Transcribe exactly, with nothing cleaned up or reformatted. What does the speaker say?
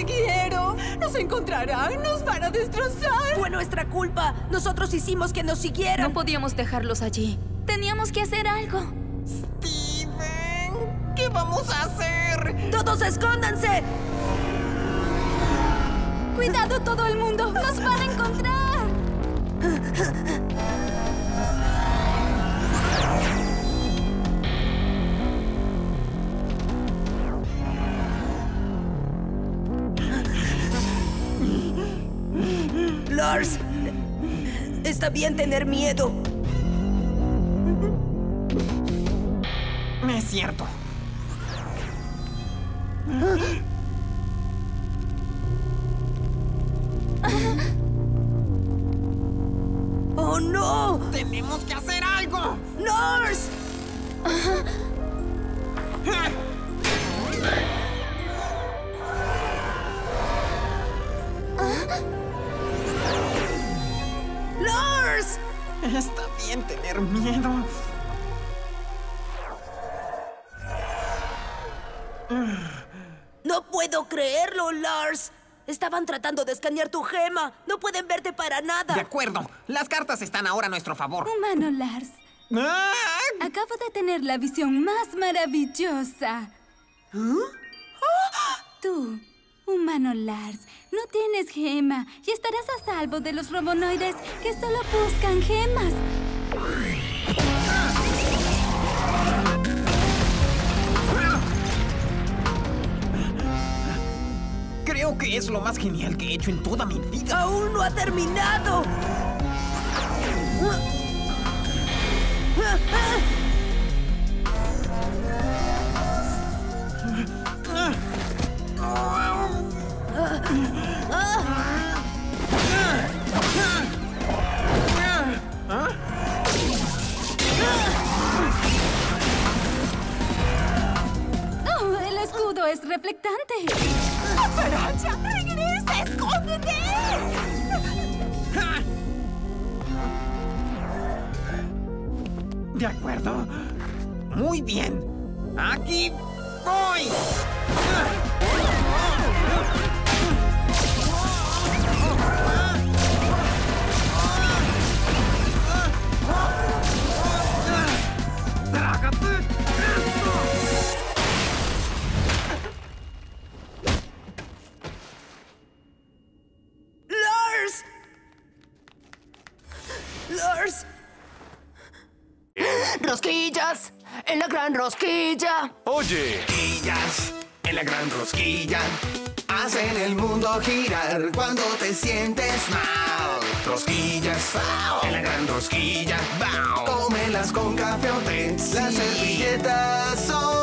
te quiero. Nos encontrarán, nos van a destrozar. Fue nuestra culpa. Nosotros hicimos que nos siguieran. No podíamos dejarlos allí. Teníamos que hacer algo. Steven, ¿qué vamos a hacer? ¡Todos escóndanse! ¡Cuidado todo el mundo! ¡Nos van a encontrar! Lars, está bien tener miedo. Es cierto. ¡Oh, no! ¡Tenemos que hacer algo! ¡Lars! ¡Lars! Está bien tener miedo. No puedo creerlo, Lars. Estaban tratando de escanear tu gema. No pueden verte para nada. De acuerdo. Las cartas están ahora a nuestro favor. Humano Lars, ¡Ah! acabo de tener la visión más maravillosa. Tú, humano Lars, no tienes gema y estarás a salvo de los robonoides que solo buscan gemas. Creo que es lo más genial que he hecho en toda mi vida. ¡Aún no ha terminado! ¡Oh, el escudo es reflectante! ¡Cucaracha! ¡Regresa! ¡Escóndete! De acuerdo. Muy bien. Aquí voy. ¡Trágate esto! ¡Lars! ¡Lars! ¡Rosquillas! ¡En la gran rosquilla! Oye, Rosquillas en la gran rosquilla hacen el mundo girar cuando te sientes mal. Rosquillas en la gran rosquilla, cómelas con café o té. Las servilletas son